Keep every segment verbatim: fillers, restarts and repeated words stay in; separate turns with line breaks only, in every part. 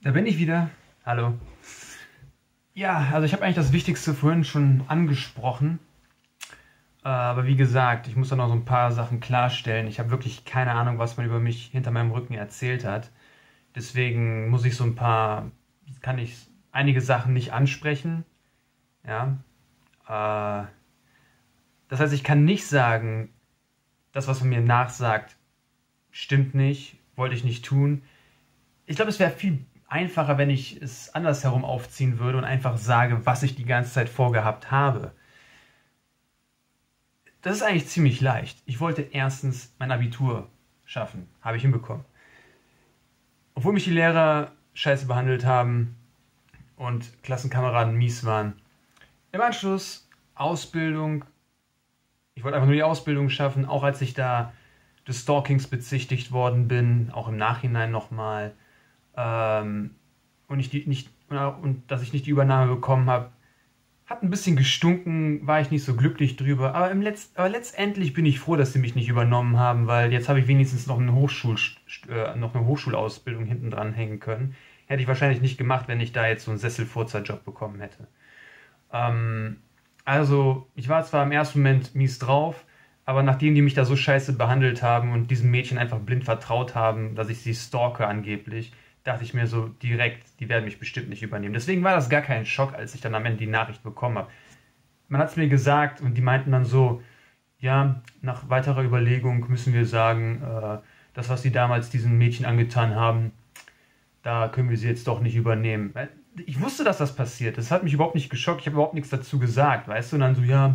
Da bin ich wieder. Hallo. Ja, also ich habe eigentlich das Wichtigste vorhin schon angesprochen. Äh, Aber wie gesagt, ich muss da noch so ein paar Sachen klarstellen. Ich habe wirklich keine Ahnung, was man über mich hinter meinem Rücken erzählt hat. Deswegen muss ich so ein paar, kann ich einige Sachen nicht ansprechen. Ja. Äh, Das heißt, ich kann nicht sagen, das, was man mir nachsagt, stimmt nicht, wollte ich nicht tun. Ich glaube, es wäre viel einfacher, wenn ich es andersherum aufziehen würde und einfach sage, was ich die ganze Zeit vorgehabt habe. Das ist eigentlich ziemlich leicht. Ich wollte erstens mein Abitur schaffen. Habe ich hinbekommen. Obwohl mich die Lehrer scheiße behandelt haben und Klassenkameraden mies waren. Im Anschluss Ausbildung. Ich wollte einfach nur die Ausbildung schaffen, auch als ich da des Stalkings bezichtigt worden bin, auch im Nachhinein nochmal. Ähm, und, ich die, nicht, und dass ich nicht die Übernahme bekommen habe. Hat ein bisschen gestunken, war ich nicht so glücklich drüber. Aber, im Letz-, aber letztendlich bin ich froh, dass sie mich nicht übernommen haben, weil jetzt habe ich wenigstens noch eine, Hochschul, äh, noch eine Hochschulausbildung hinten dran hängen können. Hätte ich wahrscheinlich nicht gemacht, wenn ich da jetzt so einen Sesselfurzer-Job bekommen hätte. Ähm, also, ich war zwar im ersten Moment mies drauf, aber nachdem die mich da so scheiße behandelt haben und diesem Mädchen einfach blind vertraut haben, dass ich sie stalke angeblich, dachte ich mir so direkt, die werden mich bestimmt nicht übernehmen. Deswegen war das gar kein Schock, als ich dann am Ende die Nachricht bekommen habe. Man hat es mir gesagt und die meinten dann so, ja, nach weiterer Überlegung müssen wir sagen, äh, das, was sie damals diesem Mädchen angetan haben, da können wir sie jetzt doch nicht übernehmen. Ich wusste, dass das passiert. Das hat mich überhaupt nicht geschockt. Ich habe überhaupt nichts dazu gesagt, weißt du? Und dann so, ja,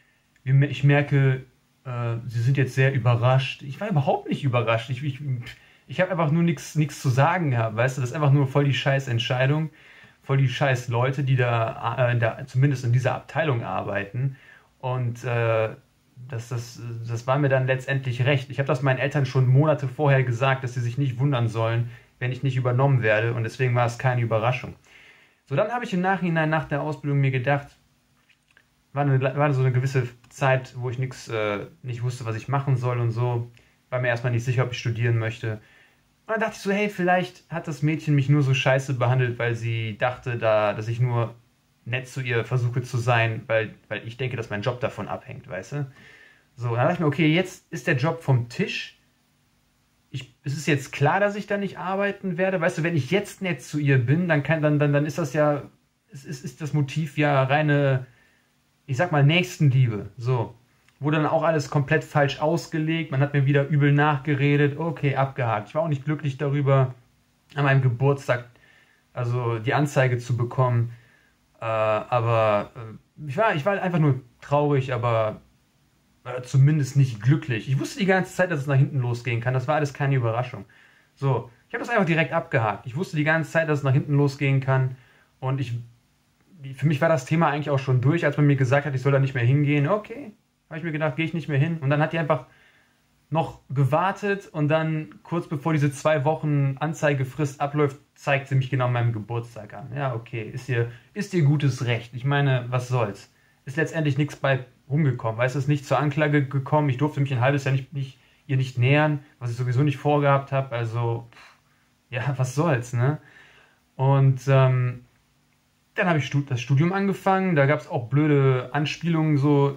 ich merke, äh, sie sind jetzt sehr überrascht. Ich war überhaupt nicht überrascht. Ich, ich, ich habe einfach nur nichts nichts zu sagen gehabt, weißt du? Das ist einfach nur voll die scheiß Entscheidung, voll die scheiß Leute, die da, äh, da zumindest in dieser Abteilung arbeiten. Und äh, das, das, das war mir dann letztendlich recht. Ich habe das meinen Eltern schon Monate vorher gesagt, dass sie sich nicht wundern sollen, wenn ich nicht übernommen werde. Und deswegen war es keine Überraschung. So, dann habe ich im Nachhinein nach der Ausbildung mir gedacht, war, eine, war so eine gewisse Zeit, wo ich nix, äh, nicht wusste, was ich machen soll und so. War mir erstmal nicht sicher, ob ich studieren möchte. Und dann dachte ich so, hey, vielleicht hat das Mädchen mich nur so scheiße behandelt, weil sie dachte, da, dass ich nur nett zu ihr versuche zu sein, weil, weil ich denke, dass mein Job davon abhängt, weißt du? So, dann dachte ich mir, okay, jetzt ist der Job vom Tisch. Ich, es ist jetzt klar, dass ich da nicht arbeiten werde. Weißt du, wenn ich jetzt nett zu ihr bin, dann kann, dann, dann, dann ist das ja, es ist, ist das Motiv ja reine, ich sag mal, Nächstenliebe. So. Wurde dann auch alles komplett falsch ausgelegt. Man hat mir wieder übel nachgeredet. Okay, abgehakt. Ich war auch nicht glücklich darüber, an meinem Geburtstag, also die Anzeige zu bekommen. Äh, aber äh, ich war, ich war einfach nur traurig, aber äh, zumindest nicht glücklich. Ich wusste die ganze Zeit, dass es nach hinten losgehen kann. Das war alles keine Überraschung. So, ich habe das einfach direkt abgehakt. Ich wusste die ganze Zeit, dass es nach hinten losgehen kann. Und ich, für mich war das Thema eigentlich auch schon durch, als man mir gesagt hat, ich soll da nicht mehr hingehen. Okay, habe ich mir gedacht, gehe ich nicht mehr hin. Und dann hat die einfach noch gewartet und dann kurz bevor diese zwei Wochen Anzeigefrist abläuft, zeigt sie mich genau an meinem Geburtstag an. Ja, okay, ist ihr, ist ihr gutes Recht. Ich meine, was soll's? Ist letztendlich nichts bei rumgekommen. Weißt du, es ist nicht zur Anklage gekommen. Ich durfte mich ein halbes Jahr nicht, nicht, ihr nicht nähern, was ich sowieso nicht vorgehabt habe. Also, pff, ja, was soll's, ne? Und ähm, dann habe ich Stud das Studium angefangen. Da gab es auch blöde Anspielungen so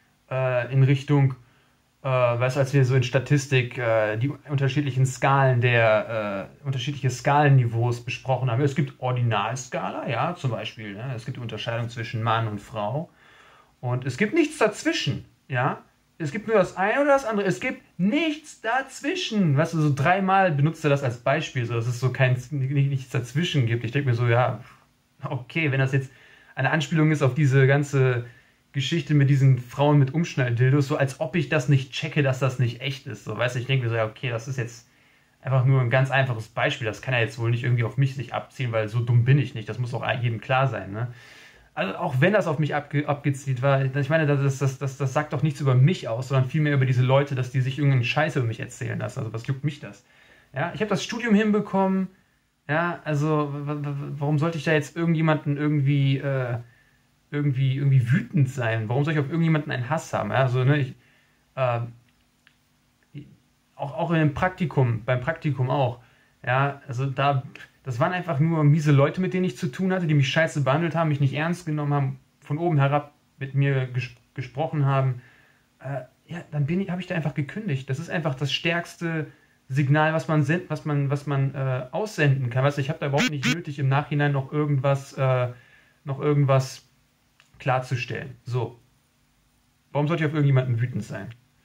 äh, in Richtung, äh, weißt du, als wir so in Statistik äh, die unterschiedlichen Skalen der, äh, unterschiedliche Skalenniveaus besprochen haben. Es gibt Ordinalskala, ja, zum Beispiel. Ne? Es gibt die Unterscheidung zwischen Mann und Frau. Und es gibt nichts dazwischen, ja. Es gibt nur das eine oder das andere. Es gibt nichts dazwischen. Weißt du, so dreimal benutzt er das als Beispiel, so dass es so kein, nichts dazwischen gibt. Ich denke mir so, ja, okay, wenn das jetzt eine Anspielung ist auf diese ganze Geschichte mit diesen Frauen mit Umschnalldildos, so als ob ich das nicht checke, dass das nicht echt ist. So, weißt du, ich denke mir so, ja, okay, das ist jetzt einfach nur ein ganz einfaches Beispiel. Das kann ja jetzt wohl nicht irgendwie auf mich sich abziehen, weil so dumm bin ich nicht. Das muss auch jedem klar sein, ne? Also auch wenn das auf mich abge abgezielt war, ich meine, das, das, das, das sagt doch nichts über mich aus, sondern vielmehr über diese Leute, dass die sich irgendeinen Scheiß über mich erzählen lassen. Also was juckt mich das? Ja, ich habe das Studium hinbekommen. Ja, also warum sollte ich da jetzt irgendjemanden irgendwie, äh, irgendwie, irgendwie wütend sein? Warum soll ich auf irgendjemanden einen Hass haben? Ja, also, ne, ich, äh, auch, auch im Praktikum, beim Praktikum auch. Ja, also da, Das waren einfach nur miese Leute, mit denen ich zu tun hatte, die mich scheiße behandelt haben, mich nicht ernst genommen haben, von oben herab mit mir ges gesprochen haben. Äh, ja, dann bin ich, habe ich da einfach gekündigt. Das ist einfach das stärkste Signal, was man, was man, was man äh, aussenden kann. Weißt du, ich habe da überhaupt nicht nötig, im Nachhinein noch irgendwas, äh, noch irgendwas klarzustellen. So. Warum sollte ich auf irgendjemanden wütend sein?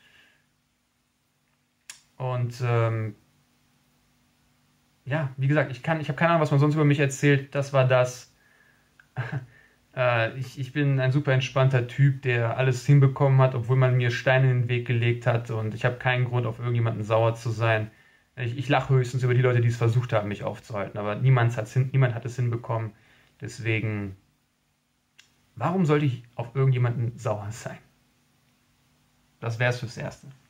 Und ähm, ja, wie gesagt, ich kann, ich habe keine Ahnung, was man sonst über mich erzählt. Das war das. äh, ich, ich bin ein super entspannter Typ, der alles hinbekommen hat, obwohl man mir Steine in den Weg gelegt hat. Und ich habe keinen Grund, auf irgendjemanden sauer zu sein. Ich, ich lache höchstens über die Leute, die es versucht haben, mich aufzuhalten. Aber niemand, hat's hin, niemand hat es hinbekommen. Deswegen, warum sollte ich auf irgendjemanden sauer sein? Das wäre es fürs Erste.